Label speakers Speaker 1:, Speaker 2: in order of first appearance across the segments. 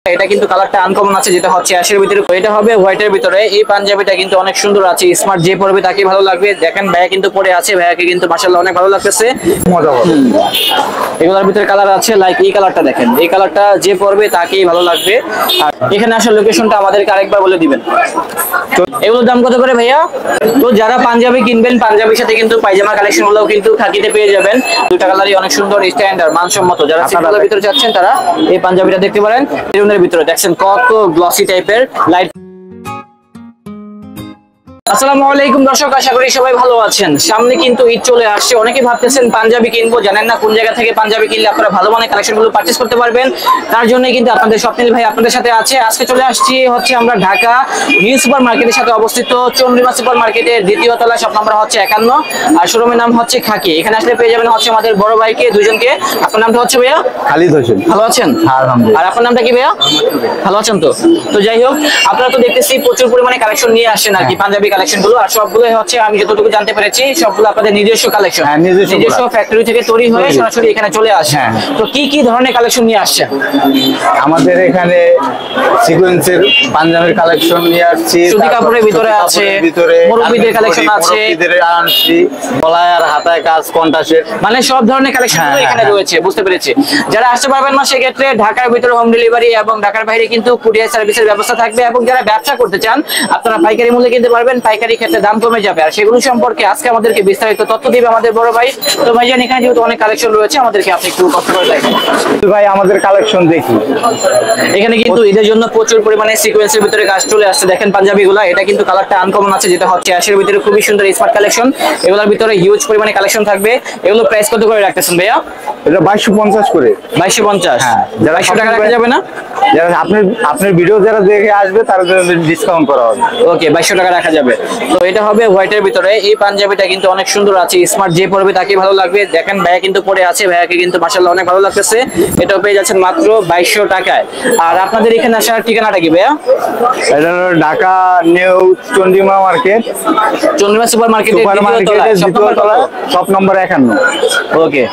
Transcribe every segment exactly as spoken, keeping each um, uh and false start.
Speaker 1: এটা কিন্তু কালারটা আনকমন আছে, যেটা হচ্ছে অ্যাশের ভিতরে, এটা হবে হোয়াইটের ভিতরে। এই পাঞ্জাবিটা কিন্তু অনেক সুন্দর আছে, স্মার্ট যে পরবে তাকে ভালো লাগবে। দেখেন ভাইয়া কিন্তু পরে আছে, ভাইয়াকে কিন্তু মাশাআল্লাহ অনেক ভালো লাগতেছে, মজা হবে। এগুলোর ভিতরে কালার আছে, লাইক এই কালারটা দেখেন, এই কালারটা যে পরবে তাকেই ভালো লাগবে। আর এখানে আসার লোকেশনটা আমাদেরকে আরেকবার বলে দিবেন। তো এগুলোর দাম কত করে ভাইয়া? তো যারা পাঞ্জাবি কিনবেন, পাঞ্জাবির সাথে কিন্তু পায়জামা কালেকশন গুলো কিন্তু খাকিতে পেয়ে যাবেন। দুটা কালারই অনেক সুন্দর, স্ট্যান্ডার্ড, মানসম্মত। যারা সিম্পলের ভিতরে যাচ্ছেন তারা এই পাঞ্জাবিটা দেখতে পারেন। মেরুনের ভিতরে দেখছেন কত গ্লসি টাইপের লাইট। আসসালামু আলাইকুম দর্শক, আশা করি সবাই ভালো আছেন। সামনে কিন্তু ঈদ চলে আসছে, অনেকে ভাবতেছেন পাঞ্জাবি কিনবো, জানেন না কোন জায়গা থেকে পাঞ্জাবি কিনলে আপনারা ভালো মানের কালেকশন গুলো পারচেজ করতে পারবেন। তার জন্য কিন্তু আপনাদের স্বপ্নিল ভাই আপনাদের সাথে আছে। আজকে চলে আসছি হচ্ছে আমরা ঢাকা নিউ সুপার মার্কেটের সাথে অবস্থিত চন্দ্রিমা সুপার মার্কেটের দ্বিতীয় তলা, শপ নাম্বার হচ্ছে একান্ন, আর শোরুমের নাম হচ্ছে খাকি। এখানে আসলে পেয়ে যাবেন হচ্ছে আমাদের বড় ভাইকে, দুজনকে। আপনার নামটা হচ্ছে ভাইয়া?
Speaker 2: খালিদ হোসেন।
Speaker 1: ভালো আছেন?
Speaker 2: আলহামদুলিল্লাহ।
Speaker 1: আর আপনার নামটা কি ভাইয়া? ভালো আছেন তো? তো যাই হোক, আপনারা তো দেখতেছি প্রচুর পরিমাণে কালেকশন নিয়ে আসছেন আর কি, পাঞ্জাবি কালেকশন গুলো। আর সবগুলো হচ্ছে আমি যতটুকু জানতে পেরেছি সবগুলো আপনাদের নিজস্ব কালেকশন, নিজস্ব ফ্যাক্টরি থেকে তৈরি হয়ে সরাসরি এখানে চলে আসে। তো কি কি ধরনের কালেকশন নিয়ে আসছেন?
Speaker 2: আমাদের এখানে সিকোয়েন্সের পাঞ্জাবির কালেকশন নিয়ে আসছি,
Speaker 1: সুতি কাপড়ের ভিতরে আছে, মুরব্বিদের কালেকশন আছে,
Speaker 2: মুরব্বিদের আনছি, গলায় আর হাতায় কাজ, কন্টাসের,
Speaker 1: মানে সব ধরনের কালেকশন এখানে রয়েছে। বুঝতে পেরেছি। যারা আসতে পারবেন না সেক্ষেত্রে ঢাকার ভিতরে হোম ডেলিভারি এবং ঢাকার বাইরে কিন্তু কুরিয়ার সার্ভিসের ব্যবস্থা থাকবে। এবং যারা ব্যবসা করতে চান আপনারা পাইকারি মূল্যে কিনতে পারবেন, পাইকারি ক্ষেত্রে দাম কমে যাবে। আর সেগুলো সম্পর্কে আজকে আমাদেরকে বিস্তারিত তথ্য দিবে আমাদের বড় ভাই। তো ভাইজান, এখানে যেহেতু অনেক কালেকশন রয়েছে, আমাদেরকে আপনি একটু কষ্ট করে দেখেন।
Speaker 2: ভাই আমাদের কালেকশন দেখি।
Speaker 1: এখানে কিন্তু ঈদের জন্য প্রচুর পরিমাণে সিকোয়েন্সের ভিতরে কাজ চলে আসছে। দেখেন পাঞ্জাবিগুলা, এটা কিন্তু কালারটা আনকমন আছে, যেটা হচ্ছে অ্যাশের ভিতরে, খুবই সুন্দর স্মার্ট কালেকশন। এগুলোর ভিতরে হিউজ পরিমাণে কালেকশন থাকবে। এগুলো প্রাইস কত করে রাখতেছেন ভাইয়া?
Speaker 2: এটা বাইশশো পঞ্চাশ করে।
Speaker 1: বাইশশো পঞ্চাশ?
Speaker 2: হ্যাঁ।
Speaker 1: যারা বাইশশো টাকা রাখা যাবে না?
Speaker 2: যারা আপনার আপনার ভিডিও যারা দেখে আসবে তার জন্য ডিসকাউন্ট করা হবে।
Speaker 1: ওকে, বাইশশো টাকা রাখা যাবে। তো এটা হবে হোয়াইটের ভিতরে। এই পাঞ্জাবিটা কিন্তু অনেক সুন্দর আছে, স্মার্ট যে পরবে তাকে ভালো লাগবে। দেখেন ভাইয়া কিন্তু পরে আছে, ভাইয়াকে কিন্তু মাশাআল্লাহ অনেক ভালো লাগতেছে। এটাও পেয়ে যাচ্ছেন মাত্র বাইশশো টাকায়। আর আপনাদের এখানে আসার ঠিকানাটা কি ভাইয়া?
Speaker 2: এটা হলো Dhaka New Chandrima market,
Speaker 1: Chandrima super মার্কেটের দ্বিতীয় তলা,
Speaker 2: শপ নম্বর একান্ন।
Speaker 1: ওকে,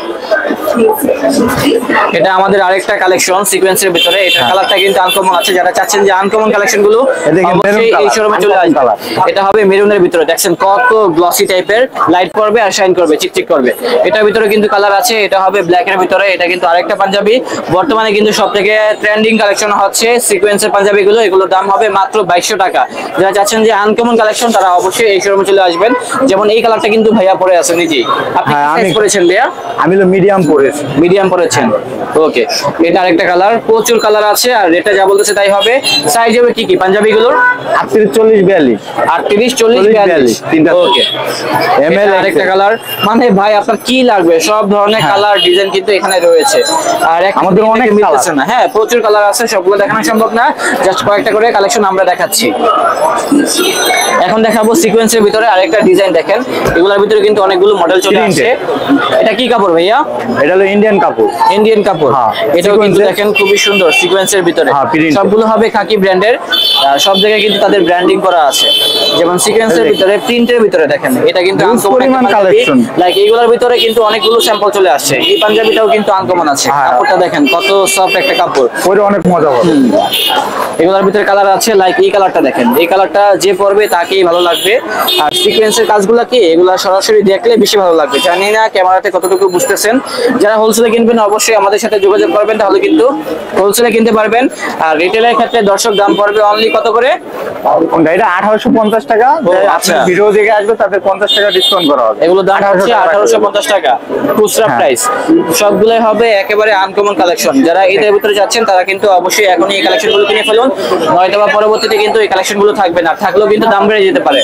Speaker 1: এটা আমাদের আরেকটা কালেকশন সিকোয়েন্সের ভিতরে। এটা কালারটা কিন্তু আনকমন আছে। যারা চাচ্ছেন যে আনকমন কালেকশন গুলো অবশ্যই এই শোরুমে চলে আসবে। এটা হবে মেরুনের ভিতরে, দেখছেন কত গ্লসি টাইপের, লাইট করবে আর শাইন করবে, চিকচিক করবে। এটার ভিতরে কিন্তু কালার আছে। এটা হবে ব্ল্যাক এর ভিতরে। এটা কিন্তু আরেকটা পাঞ্জাবি, বর্তমানে কিন্তু সবথেকে ট্রেন্ডিং কালেকশন হচ্ছে সিকোয়েন্সের পাঞ্জাবি গুলো। এগুলোর দাম হবে মাত্র বাইশশো টাকা। যারা চাচ্ছেন যে আনকমন কালেকশন তারা অবশ্যই এই শোরুমে চলে আসবেন। যেমন এই কালারটা কিন্তু ভাইয়া পরে আছে নিজেই। আপনি কি সাইজ পরেছেন ভাইয়া?
Speaker 2: আমি তো মিডিয়াম পরেছি।
Speaker 1: মিডিয়াম পরেছেন, ওকে। এটা আরেকটা কালার, প্রচুর কালার আছে। আর রেটটা যা বলতেছে তাই হবে। সাইজ হবে কি কি পাঞ্জাবি গুলোর?
Speaker 2: আটত্রিশ, চল্লিশ, বিয়াল্লিশ।
Speaker 1: আটত্রিশ, চল্লিশ, বিয়াল্লিশ, তিনটা। ওকে, এমএল আরেকটা কালার। মানে ভাই আপনার কি লাগবে সব ধরনের কালার ডিজাইন কিন্তু এখানে রয়েছে। আর আমাদের অনেক মিলতেছে না। হ্যাঁ, প্রচুর কালার আছে, সবগুলো দেখানো সম্ভব না। জাস্ট কয়েকটা করে কালেকশন আমরা দেখাচ্ছি। এখন দেখাবো সিকোয়েন্সের ভিতরে আরেকটা ডিজাইন। দেখেন এগুলোর ভিতরে কিন্তু অনেকগুলো মডেল চলে আসছে। এটা কি কাপড় ভাইয়া?
Speaker 2: এটা হলো ইন্ডিয়ান কাপড়।
Speaker 1: ইন্ডিয়ান কাপড়। এটাও কিন্তু দেখেন খুবই সুন্দর সিকোয়েন্সের ভিতরে। সবগুলো হবে খাকি ব্র্যান্ডের। সব জায়গায় কিন্তু তাদের ব্র্যান্ডিং করা আছে। যেমন সিকোয়েন্সের ভিতরে, প্রিন্টের ভিতরে দেখেন এটা কিন্তু আনকমন কালেকশন। লাইক এইগুলোর ভিতরে কিন্তু অনেকগুলো স্যাম্পল চলে আসছে। এই পাঞ্জাবিটাও কিন্তু আনকমন আছে। কাপড়টা দেখেন কত সফট একটা কাপড়,
Speaker 2: পরে অনেক মজা হবে।
Speaker 1: এগুলোর ভিতরে কালার আছে, লাইক এই কালারটা দেখেন। এই কালারটা যে পরবে তাকেই ভালো লাগবে। আর সিকোয়েন্সের কাজগুলো কি, এগুলা সরাসরি দেখলে বেশি ভালো লাগবে। জানি না ক্যামেরাতে কতটুকু বুঝতেছেন। যারা হোলসেলে কিনবেন অবশ্যই আমাদের সাথে যোগাযোগ করবেন, তাহলে কিন্তু হোলসেলে কিনতে পারবেন। আর রিটেলের ক্ষেত্রে দর্শক দাম পড়বে অনলি কত করে?
Speaker 2: এটা আঠারোশো পঞ্চাশ টাকা।
Speaker 1: আচ্ছা,
Speaker 2: ভিডিও দেখে আসবে তাদের পঞ্চাশ টাকা ডিসকাউন্ট করা হবে।
Speaker 1: এগুলো দাম হচ্ছে আঠারোশো পঞ্চাশ টাকা খুচরা প্রাইস। সবগুলোই হবে একেবারে আনকমন কালেকশন। যারা এদের ভিতরে যাচ্ছেন তারা কিন্তু অবশ্যই এখনই এই কালেকশন গুলো কিনে ফেলুন, নয়তো বা পরবর্তীতে কিন্তু এই কালেকশন গুলো থাকবে না, থাকলেও কিন্তু দাম বেড়ে যেতে পারে।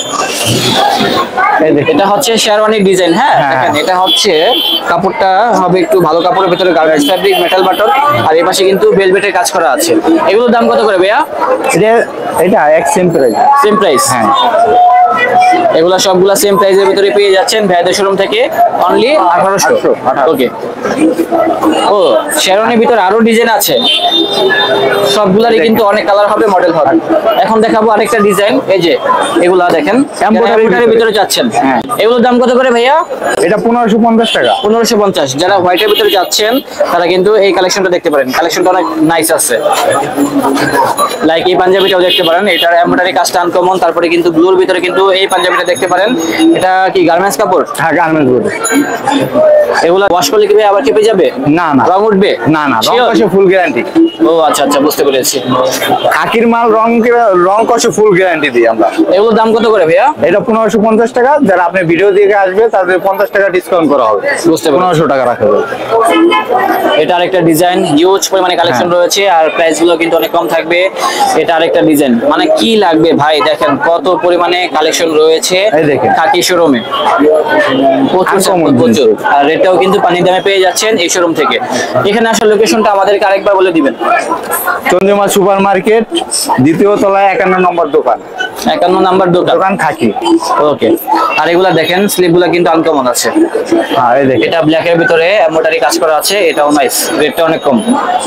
Speaker 1: এটা হচ্ছে শেরওয়ানি ডিজাইন। হ্যাঁ, দেখেন এটা হচ্ছে কাপড়টা হবে একটু ভালো কাপড়ের ভিতরে, গার্মেন্টস ফ্যাব্রিক, মেটাল বাটন। আর এই পাশে কিন্তু ভেলভেটের কাজ করা আছে। এগুলোর দাম কত করে ভাইয়া?
Speaker 2: এটা এটা এক সেম প্রাইস।
Speaker 1: Same price.
Speaker 2: হ্যাঁ,
Speaker 1: এগুলা সবগুলা সেম প্রাইসের ভিতরে পেয়ে যাচ্ছেন ভাইদের শোরুম থেকে অনলি আঠারোশো। ওকে, ও শেরওয়ানির ভিতরে আরো ডিজাইন আছে, সবগুলারই কিন্তু অনেক কালার হবে, মডেল হবে। এখন দেখাবো আরেকটা ডিজাইন, এই যে এগুলা দেখেন এমব্রয়ডারির ভিতরে যাচ্ছেন,
Speaker 2: হ্যাঁ।
Speaker 1: এগুলোর দাম কত করে ভাইয়া?
Speaker 2: এটা পনেরোশো পঞ্চাশ টাকা।
Speaker 1: পনেরোশো পঞ্চাশ। যারা হোয়াইটের ভিতরে যাচ্ছেন তারা কিন্তু এই কালেকশনটা দেখতে পারেন, কালেকশনটা অনেক নাইস আছে। লাইক এই পাঞ্জাবিটাও দেখতে পারেন, এটার এমব্রয়ডারি কাজটা আনকমন। তারপরে কিন্তু ব্লুর ভিতরে কিন্তু এই পাঞ্জাবিটা দেখতে পারেন, এটা কি গার্মেন্টস কাপড়?
Speaker 2: হ্যাঁ, গার্মেন্টস বলে।
Speaker 1: এগুলা ওয়াশ করলে কি ভাই আবার কেঁপে যাবে?
Speaker 2: না না,
Speaker 1: রং উঠবে
Speaker 2: না না, রং
Speaker 1: Sure?
Speaker 2: কষে ফুল গ্যারান্টি।
Speaker 1: ও আচ্ছা আচ্ছা, বুঝতে পেরেছি।
Speaker 2: খাকির মাল রং রং কষে ফুল গ্যারান্টি দিই আমরা।
Speaker 1: এগুলোর দাম কত করে ভাইয়া?
Speaker 2: এটা পনেরোশো পঞ্চাশ টাকা। যারা আপনি ভিডিও দেখে আসবে তাদের পঞ্চাশ টাকা ডিসকাউন্ট করা হবে,
Speaker 1: বুঝতে পেরেছি।
Speaker 2: পনেরোশো টাকা রাখা হবে।
Speaker 1: এটা আরেকটা ডিজাইন, হিউজ পরিমাণে কালেকশন
Speaker 2: হ্যাঁ।
Speaker 1: রয়েছে আর প্রাইস গুলো কিন্তু অনেক কম থাকবে। এটা আরেকটা ডিজাইন, মানে কি লাগবে ভাই, দেখেন কত পরিমাণে কালেকশন রয়েছে
Speaker 2: এই দেখেন।
Speaker 1: খাকি শোরুমে, প্রচুর
Speaker 2: Uncommon
Speaker 1: sample, প্রচুর। আর রেটটাও কিন্তু পানির দামে পেয়ে যাচ্ছেন এই শোরুম থেকে। এখানে আসার লোকেশনটা আমাদেরকে আরেকবার বলে দিবেন।
Speaker 2: চন্দ্রিমা সুপার মার্কেট, দ্বিতীয় তলায় একান্ন নম্বর দোকান,
Speaker 1: একান্ন নাম্বার দোকান।
Speaker 2: দোকান খাকি।
Speaker 1: ওকে, আর এগুলা দেখেন স্লিপ গুলা কিন্তু আনকমন আছে।
Speaker 2: হ্যাঁ, এই দেখেন।
Speaker 1: এটা ব্ল্যাক এর ভিতরে এমব্রয়ডারি কাজ করা আছে, এটাও নাইস, রেটটা অনেক কম।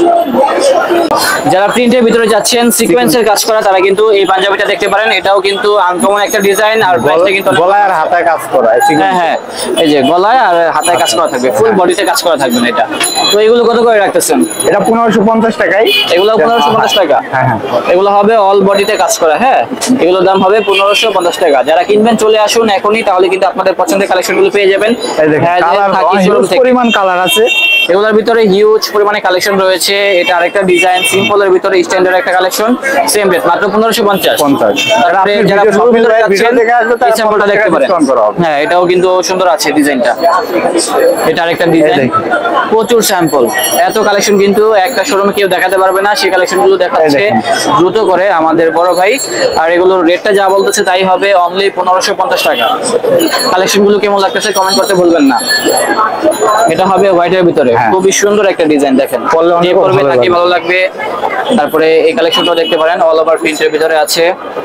Speaker 1: যারা প্রিন্টের ভিতরে যাচ্ছেন সিকোয়েন্সের কাজ করা, তারা কিন্তু এই পাঞ্জাবিটা দেখতে পারেন। এটাও কিন্তু আনকমন একটা ডিজাইন আর প্রাইসটা কিন্তু অনেক-
Speaker 2: গলায় আর হাতায় কাজ করা। এই
Speaker 1: হ্যাঁ হ্যাঁ, এই যে গলায় আর হাতায় কাজ করা থাকবে, ফুল বডিতে কাজ করা থাকবে না এটা। তো এগুলো কত করে রাখতেছেন?
Speaker 2: এটা পনেরোশো পঞ্চাশ টাকায়।
Speaker 1: এগুলো পনেরোশো পঞ্চাশ টাকা।
Speaker 2: হ্যাঁ হ্যাঁ।
Speaker 1: এগুলো হবে অল বডিতে কাজ করা। হ্যাঁ, এগুলোর দাম হবে পনেরোশো পঞ্চাশ টাকা। যারা কিনবেন চলে আসুন এখনই, তাহলে কিন্তু আপনাদের পছন্দের কালেকশন গুলো পেয়ে যাবেন।
Speaker 2: এই দেখেন,
Speaker 1: হ্যাঁ, যে
Speaker 2: কালার
Speaker 1: থাকি শোরুম থেকে।
Speaker 2: পরিমাণ কালার আছে।
Speaker 1: এগুলোর ভিতরে হিউজ পরিমাণে কালেকশন রয়েছে। এটা আরেকটা ডিজাইন, সিম্পলের ভিতরে স্ট্যান্ডার্ড একটা কালেকশন, সেম রেট মাত্র পনেরোশো পঞ্চাশ।
Speaker 2: পঞ্চাশ।
Speaker 1: তারপরে
Speaker 2: আপনি
Speaker 1: যারা
Speaker 2: ভিডিও
Speaker 1: ফুল
Speaker 2: শপিং
Speaker 1: ভিতরে
Speaker 2: ভিডিও
Speaker 1: যাচ্ছেন,
Speaker 2: দেখে আসবে তারা
Speaker 1: এই স্যাম্পলটা
Speaker 2: পঞ্চাশ
Speaker 1: দেখতে
Speaker 2: টাকা
Speaker 1: পারেন।
Speaker 2: ডিসকাউন্ট করা হবে।
Speaker 1: হ্যাঁ, এটাও কিন্তু সুন্দর আছে ডিজাইনটা। এটা আরেকটা ডিজাইন,
Speaker 2: দেখেন।
Speaker 1: প্রচুর স্যাম্পল, এত কালেকশন কিন্তু একটা শোরুমে কেউ দেখাতে পারবে না। সেই কালেকশন গুলো দেখাচ্ছে
Speaker 2: এই দেখেন।
Speaker 1: দ্রুত করে আমাদের বড় ভাই। আর এগুলোর রেটটা যা বলতেছে তাই হবে, অনলি পনেরোশো পঞ্চাশ টাকা। কালেকশন গুলো কেমন লাগতেছে কমেন্ট করতে ভুলবেন না। এটা হবে হোয়াইটের ভিতরে,
Speaker 2: হ্যাঁ।
Speaker 1: খুবই সুন্দর একটা ডিজাইন। দেখেন
Speaker 2: পরলে অনেক
Speaker 1: যে পরবে
Speaker 2: ভালো
Speaker 1: তাকে
Speaker 2: লাগবে।
Speaker 1: ভালো লাগবে। তারপরে এই কালেকশনটাও দেখতে পারেন, অল ওভার প্রিন্টের ভিতরে আছে।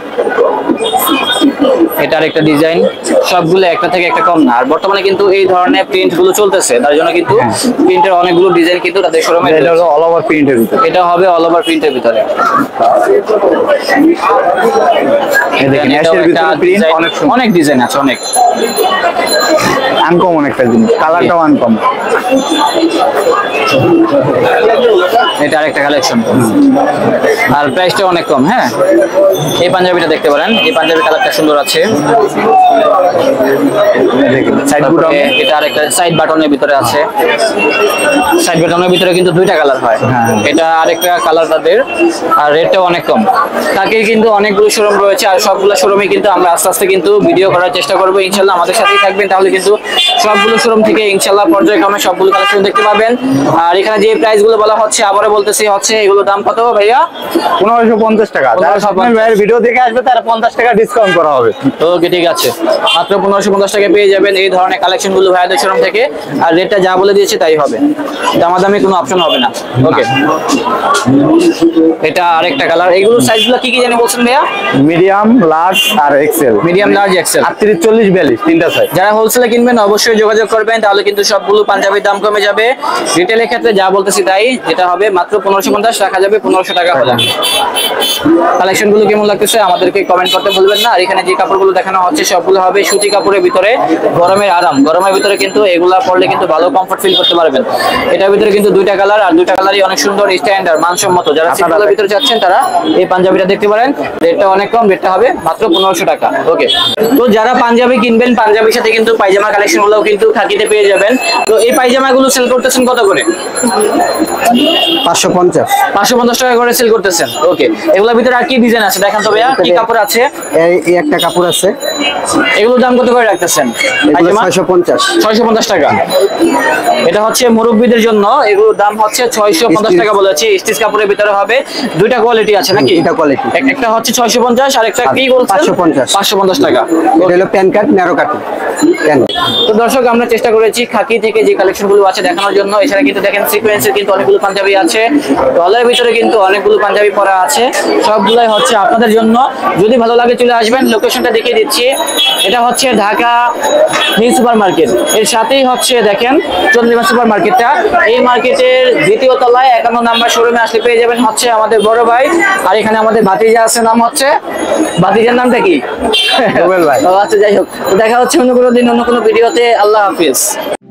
Speaker 1: এটা আরেকটা ডিজাইন, সবগুলো একটা থেকে একটা কম না। আর বর্তমানে কিন্তু এই ধরনের প্রিন্ট গুলো চলতেছে, তার জন্য কিন্তু
Speaker 2: হ্যাঁ।
Speaker 1: প্রিন্টের অনেকগুলো ডিজাইন কিন্তু তাদের শোরুমে
Speaker 2: এটা হলো অল ওভার প্রিন্টের ভিতরে।
Speaker 1: এটা হবে অল ওভার প্রিন্টের ভিতরে।
Speaker 2: এই দেখেন,
Speaker 1: এটাও
Speaker 2: অ্যাশের
Speaker 1: একটা
Speaker 2: ভিতরে প্রিন্ট
Speaker 1: design,
Speaker 2: অনেক সুন্দর।
Speaker 1: অনেক ডিজাইন আছে, অনেক।
Speaker 2: আনকমন একটা জিনিস, কালারটাও আনকমন।
Speaker 1: এটা আরেকটা কালেকশন, আর প্রাইসটা অনেক কম। হ্যাঁ, এই পাঞ্জাবিটা দেখতে পারেন, এই পাঞ্জাবি কালারটা সুন্দর আছে।
Speaker 2: দেখেন, সাইড বুট
Speaker 1: তারপরে এটা আরেকটা সাইড বাটনের ভিতরে আছে। সাইড বাটনের ভিতরে কিন্তু দুইটা কালার হয়।
Speaker 2: হ্যাঁ।
Speaker 1: এটা আরেকটা কালার তাদের, আর রেটটাও অনেক কম। তাকে কিন্তু অনেকগুলো শোরুম রয়েছে, আর সবগুলো শোরুমে কিন্তু আমরা আস্তে আস্তে কিন্তু ভিডিও করার চেষ্টা করবো। ইনশাল্লাহ আমাদের সাথেই থাকবেন, তাহলে কিন্তু সবগুলো শোরুম থেকে ইনশাল্লাহ পর্যায়ক্রমে সবগুলো কালেকশন দেখতে পাবেন। আর এখানে যে প্রাইস গুলো বলা হচ্ছে, আবারও বলতেছি, হচ্ছে এগুলোর দাম কত ভাইয়া?
Speaker 2: পনেরোশো পঞ্চাশ টাকা। যারা
Speaker 1: পনেরোশো
Speaker 2: স্বপ্নের
Speaker 1: পঞ্চাশ।
Speaker 2: ভাইয়ের ভিডিও দেখে আসবে তারা পঞ্চাশ টাকা ডিসকাউন্ট করা হবে।
Speaker 1: ওকে, ঠিক আছে, মাত্র পনেরোশো পঞ্চাশ টাকা পেয়ে যাবেন এই ধরনের কালেকশন গুলো ভাইয়াদের শোরুম থেকে। আর রেটটা যা বলে দিয়েছে তাই হবে, দামাদামি কোনো অপশন হবে না। ওকে, এটা আরেকটা কালার। এগুলো সাইজ গুলো কি কি জানি বলছেন ভাইয়া?
Speaker 2: মিডিয়াম, লার্জ আর এক্সেল।
Speaker 1: Medium, large, XL.
Speaker 2: আটত্রিশ, চল্লিশ, বিয়াল্লিশ তিনটা সাইজ।
Speaker 1: যারা হোলসেলে কিনবেন অবশ্যই যোগাযোগ করবেন, তাহলে কিন্তু সবগুলো পাঞ্জাবির দাম কমে যাবে। রিটেলের ক্ষেত্রে যা বলতেছি তাই, যেটা হবে মাত্র পনেরোশো পঞ্চাশ, রাখা যাবে পনেরোশো টাকা হলে। কালেকশন গুলো কেমন লাগতেছে আমাদেরকে কমেন্ট করতে ভুলবেন না। আর এখানে যে কাপড়গুলো দেখানো হচ্ছে সবগুলো হবে সুতি কাপড়ের ভিতরে, গরমের আরাম। গরমের ভিতরে কিন্তু এগুলা পরলে কিন্তু ভালো কমফর্ট ফিল করতে পারবেন। এটার ভিতরে কিন্তু দুইটা কালার, আর দুইটা কালারই অনেক সুন্দর, স্ট্যান্ডার্ড, মানসম্মত। যারা সিম্পলের ভিতরে যাচ্ছেন তারা এই পাঞ্জাবিটা দেখতে পারেন। রেটটা অনেক কম, রেটটা হবে মাত্র পনেরোশো টাকা। ওকে, তো যারা পাঞ্জাবি কিনবেন, পাঞ্জাবির সাথে কিন্তু পায়জামা কালেকশন গুলো কিন্তু খাকিতে পেয়ে যাবেন। তো এই পায়জামা গুলো সেল করতেছেন কত করে?
Speaker 3: পাঁচশো পঞ্চাশ।
Speaker 1: পাঁচশো পঞ্চাশ টাকা করে সেল করতেছেন। ওকে, এগুলোর ভিতরে আর কি ডিজাইন আছে দেখান তো ভাইয়া, কি কাপড় আছে?
Speaker 3: এই এই একটা কাপড় আছে,
Speaker 1: এগুলোর দাম কত করে রাখতেছেন?
Speaker 3: ছয়শো পঞ্চাশ।
Speaker 1: ছয়শো পঞ্চাশ টাকা। এটা হচ্ছে মুরব্বীদের জন্য, এগুলোর দাম হচ্ছে ছয়শো পঞ্চাশ টাকা বলেছি। স্টিচ কাপড়ের ভিতরে হবে, দুইটা কোয়ালিটি আছে নাকি?
Speaker 3: দুইটা quality।
Speaker 1: এক- একটা হচ্ছে ছয়শো পঞ্চাশ, আর একটা কি বলছেন?
Speaker 3: পাঁচশো পঞ্চাশ।
Speaker 1: পাঁচশো পঞ্চাশ টাকা।
Speaker 3: এটা হলো pant cut, narrow cut pant.
Speaker 1: তো দর্শক, আমরা চেষ্টা করেছি খাকি থেকে যে কালেকশন গুলো আছে দেখানোর জন্য। এছাড়া কিন্তু দেখেন সিকোয়েন্সের কিন্তু অনেকগুলো পাঞ্জাবি আছে, ডলারের ভিতরে কিন্তু অনেকগুলো পাঞ্জাবি পরা আছে। সবগুলাই হচ্ছে আপনাদের জন্য। যদি ভালো লাগে চলে আসবেন, লোকেশনটা দেখিয়ে দিচ্ছি। এটা হচ্ছে ঢাকা নিউ সুপার মার্কেট, এর সাথেই হচ্ছে দেখেন চন্দ্রিমা সুপার মার্কেটটা। এই মার্কেটের দ্বিতীয় তলায় একান্ন নাম্বার শোরুমে আসলে পেয়ে যাবেন হচ্ছে আমাদের বড় ভাই। আর এখানে আমাদের ভাতিজা আছে, নাম হচ্ছে, ভাতিজার নামটা কি?
Speaker 2: রুবেল ভাই।
Speaker 1: ও আচ্ছা, যাই হোক, তো দেখা হচ্ছে অন্য কোনো দিন অন্য কোনো ভিডিওতে। আল্লাহ হাফিজ।